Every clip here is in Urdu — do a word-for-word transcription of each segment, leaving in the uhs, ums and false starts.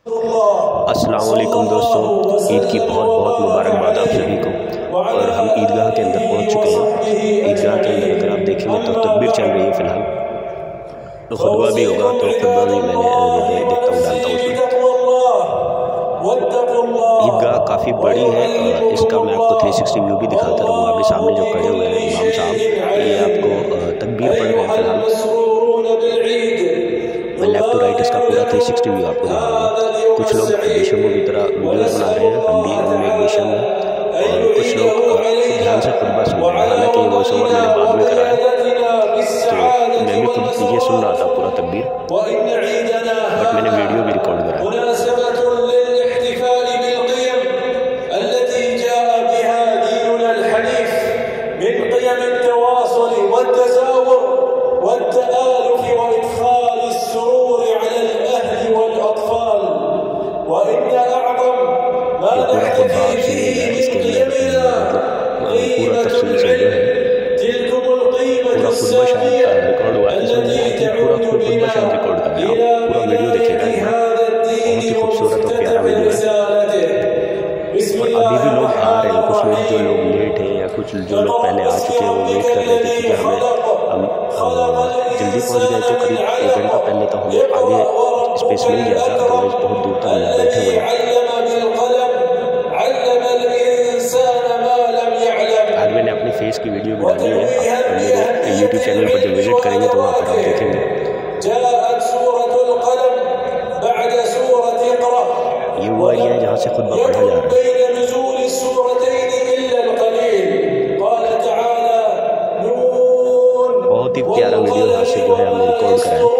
السلام علیکم دوستوں، عید کی بہت بہت مبارکباد آپ سبھی کو۔ اور ہم عیدگاہ کے اندر پہنچ چکے ہیں۔ عیدگاہ کے اندر اگر آپ دیکھیں گے تو تکبیر چل رہی ہے فی الحال، تو خطبہ بھی ہوگا، تو خطبہ بھی میں نے دیکھتا ہوں ڈالتا ہوں اس میں۔ عیدگاہ کافی بڑی ہے، اور اس کا میں آپ کو تھری سکسٹی ویو بھی دکھاتا رہوں گا۔ ابھی سامنے جو کھڑے ہوئے ہیں امام صاحب، یہ آپ کو تکبیر پڑھ رہے ہیں فی الحال۔ میں لیفٹ ٹو رائٹ اس کا پورا تھری سکسٹی ویو آپ کو دکھاؤں گا۔ کچھ لوگ بیشموں کی طرح ویڈیوز بنا رہے ہیں، ہم بھی ان میں ایک بیشم ہیں، اور کچھ لوگ دھیان سے خطبہ سن رہے ہیں۔ حالانکہ یہ وائس اوور میں نے بعد میں کرا ہے، تو میں بھی خود یہ سن رہا تھا پورا تکبیر، بٹ میں نے ویڈیو بھی ریکارڈ کرا ہے۔ پورا تفصیل سے جو ہے پورا خطبہ شاید ریکارڈ ہوا ہے، اس میں آئی تھنک پورا خطبہ شاید ریکارڈ کر رہے ہیں۔ آپ پورا ویڈیو دیکھیے گا، بہت ہی خوبصورت اور پیارا ویڈیو ہے۔ اور ابھی بھی لوگ آ رہے ہیں، کچھ لوگ جو لوگ لیٹ ہیں یا کچھ جو لوگ پہلے آ چکے ہیں وہ ویٹ کر رہے تھے، کیونکہ ہمیں ہم جلدی پہنچ گئے تھے، قریب ایک گھنٹہ پہلے تو ہمیں آگے اسپیس مل گیا تھا، ادروائز بہت دور تک لوگ بیٹھے ہوئے ہیں۔ آج میں نے اپنی فیس کی ویڈیو بھی ڈالی ہے، آپ میرے یوٹیوب چینل پر جب وزٹ کریں گے تو وہاں پر آپ دیکھیں گے۔ یہ وہ ایریا ہے جہاں سے خطبہ پڑھا جا رہا ہے۔ بہت ہی پیارا ویڈیو یہاں سے جو ہے ہم نے ریکارڈ کرا ہے۔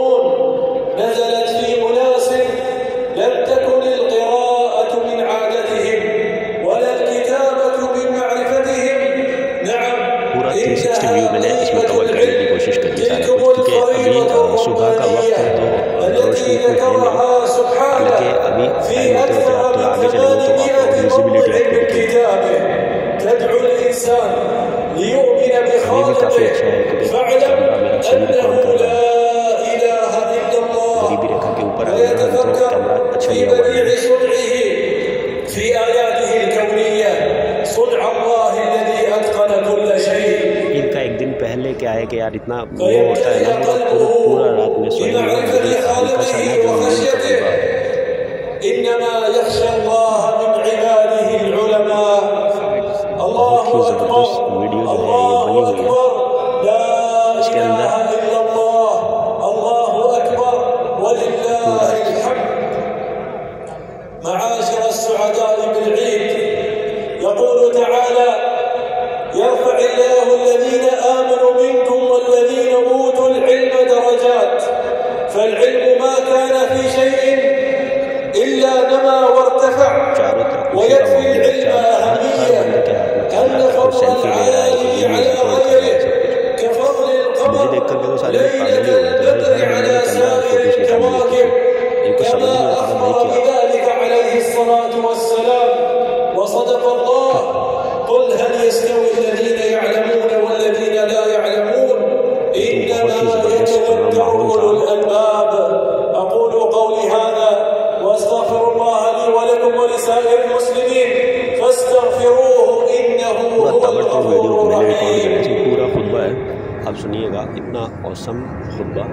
تھری سکسٹی ویو میں نے اس میں کور کرنے کی کوشش کری ہے سارا کچھ، کیونکہ ابھی صبح کا وقت ہے تو روشنی اتنی ہے نہیں، حالانکہ ابھی ٹائم ہوتے ہوتے آپ تھوڑا آگے چلیں گے تو آپ کو ویزیبلٹی آپ کو دکھے گی۔ ابھی بھی کافی اچھا ہے، کیونکہ کیمرہ میرا صحیح ریکارڈ کر رہا ہے، غریبی ریکھا کے اوپر آ گیا ہے تو کیمرہ اچھا لیا ہوا ہے۔ عید کا ایک دن پہلے کیا ہے کہ یار اتنا وہ ہوتا ہے نا، پورا پورا رات میں سوئے نہیں، ہلکا سا نا جو نیند کا غیبہ ہے۔ بہت ہی زبردست ویڈیو جو ہے یہ بنی ہوئی ہے، اس کے اندر معاشر السعداء بالعيد يقول تعالى: يرفع الله الذين آمنوا منكم والذين أوتوا العلم درجات، فالعلم ما كان في شيء إلا نما وارتفع، ويكفي العلم أهمية أن فضل العالي على الغير كفضل القمر ليلة البدر على سائر الكواكب. أخبر بذلك عليه الصلاة والسلام وصدق الله: قل هل يستوي الذين يعلمون والذين لا يعلمون إنما يتذكر أولو الألباب. أقول قولي هذا وأستغفر الله لي ولكم ولسائر المسلمين فاستغفروه إنه هو الغفور الرحيم. پورا خطبہ ہے، آپ سنیے گا، اتنا اوسم خطبہ۔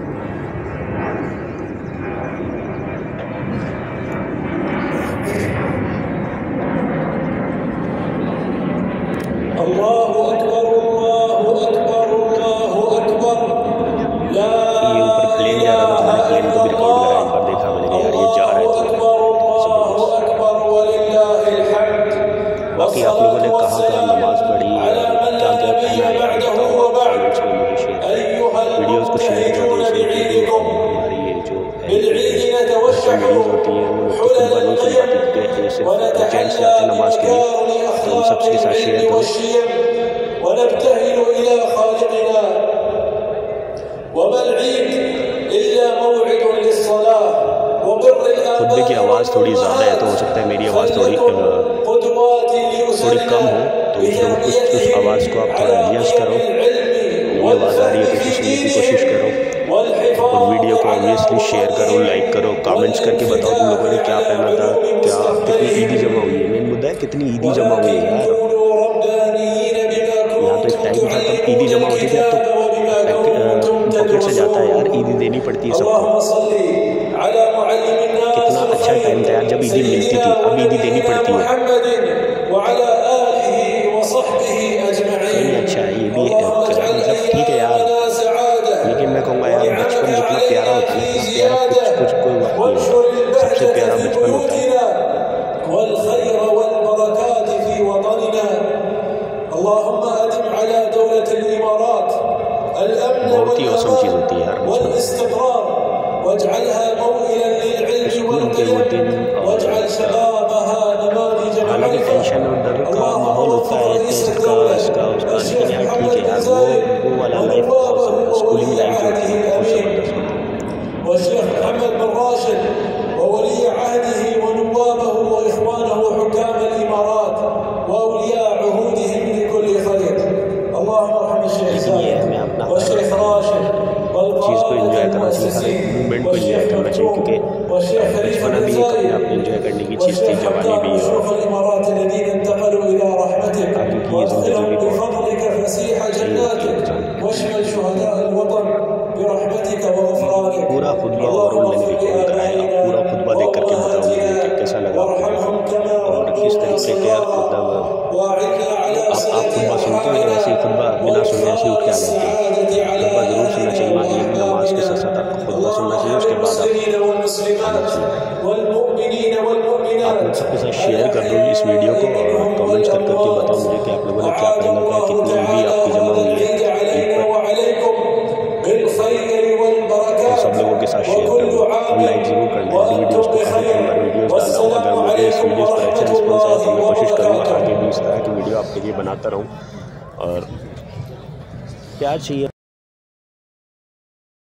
الله أكبر الله أكبر الله أكبر لا إله إلا الله الله أكبر ولله الحمد. باقی آپ لوگوں نے کہاں کہاں نماز پڑھی اور کیا کیا پہنا ہے، ویڈیوز کو شیئر کر دیں، ہماری یہ جو ویڈیوز ہوتی ہیں وہ لوگ خطبہ نہیں سن پاتے کیونکہ یہ صرف جینٹس جاتے ہیں نماز کے لیے، تو ان سب کے ساتھ شیئر کریں۔ ونبتهل إلى خالقنا وما العيد إلا موعد للصلاة وبر الآباء. خطبے کی آواز تھوڑی زیادہ ہے تو ہو سکتا ہے میری آواز تھوڑی تھوڑی کم ہو، تو کچھ اس آواز کو آپ تھوڑا ایڈجسٹ کرو، نئی آواز آ رہی ہے تو اسے سننے کی کوشش کرو، اور ویڈیو کو آبویسلی شیئر کرو، لائک کرو، کامنٹس کر کے بتاؤ تم لوگوں نے کتنی عیدی جمع ہوئی ہے یار. یہاں تو ایک ٹائم تھا تب عیدی جمع ہوتی تھی، اب تو پاکٹ سے جاتا ہے یار، عیدی دینی پڑتی ہے سب کو. کتنا اچھا ٹائم تھا یار جب عیدی ملتی تھی، اب عیدی دینی پڑتی ہے. نہیں اچھا ہے یہ بھی، مطلب ٹھیک ہے یار، لیکن میں کہوں گا یار بچپن جتنا پیارا ہوتا ہے اتنا پیارا کچھ کچھ کوئی وقت نہیں ہے. سب سے پیارا بچپن ہوتا ہے. بہت ہی اوسم چیز ہوتی ہے یار بچپن. اسکول کے وہ دن، حالانکہ ٹینشن اور ڈر کا ماحول ہوتا ہے، ٹیسٹ کا اس کا اس کا، لیکن یار ٹھیک ہے یار وہ وہ والا لائف اسکولنگ لائف جو ہوتی ہے بہت زبردست ہوتی ہے. والشيخ محمد بن راشد وولي عهده ونوابه وإخوانه وحكام الإمارات وأولياء عهودهم لكل خير. اللهم ارحم الشيخ زايد والشيخ راشد چیز کو انجوائے کرنا چاہیے، ہر ایک مومنٹ کو انجوائے کرنا چاہیے، کیونکہ بچپنا بھی ایک اپنے آپ انجوائے کرنے کی چیز تھی، جوانی بھی ہے، اور آگے کی یہ زندگی بھی پورا خطبہ اور میں نے ریکارڈ کرایا. پورا خطبہ دیکھ کر کے بتاؤں مجھے کہ کیسا لگا آپ کو اور کس طریقے کے مطلب آپ آپ خطبہ سنتے ہیں ایسے ہی خطبہ بنا سنے ایسے اٹھ کے آ جاتے ہیں. خطبہ ضرور سننا چاہیے، یہ بھی نماز کے ساتھ ساتھ آپ کو خطبہ سننا چاہیے، اس کے بعد آپ آنا چاہیے. آپ لوگ سب کے ساتھ شیئر کر دو اس ویڈیو کو، اور کامنٹس کر کر کے بتاؤ مجھے کہ آپ لوگوں نے کیا پہنا تھا، کتنی عیدی آپ کی جمع ہوئی ہے. سب لوگوں کے ساتھ شیئر کر دو اور لائک ضرور کرنا ہے ویڈیوز کو. کافی ٹائم پر ویڈیوز ڈال رہا ہوں، اگر مجھے اس ویڈیوز پر اچھا رسپانس آیا تو میں کوشش کروں گا آگے بھی اس طرح کی ویڈیو آپ کے لیے بناتا رہوں. اور پیار چاہیے.